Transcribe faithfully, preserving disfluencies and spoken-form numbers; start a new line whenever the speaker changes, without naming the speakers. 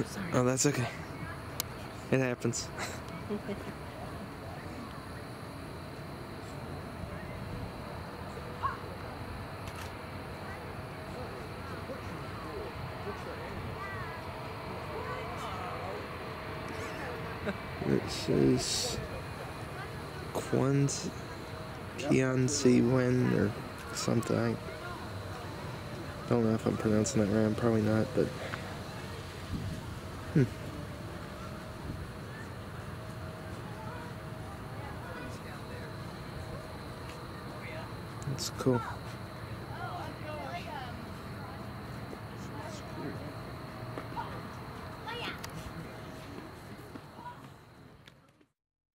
Sorry.
Oh, that's okay. It happens. It says Quanz, QianZiWen or something. I don't know if I'm pronouncing that right. I'm probably not, but hmm. That's cool.